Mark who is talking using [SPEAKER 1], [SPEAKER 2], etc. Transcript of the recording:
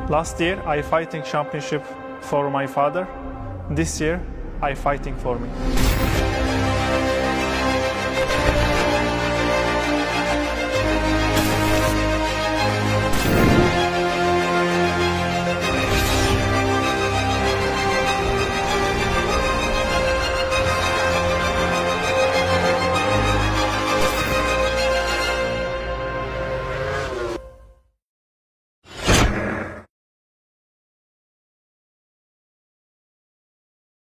[SPEAKER 1] Last year I fighting championship for my father. This year I fighting for me.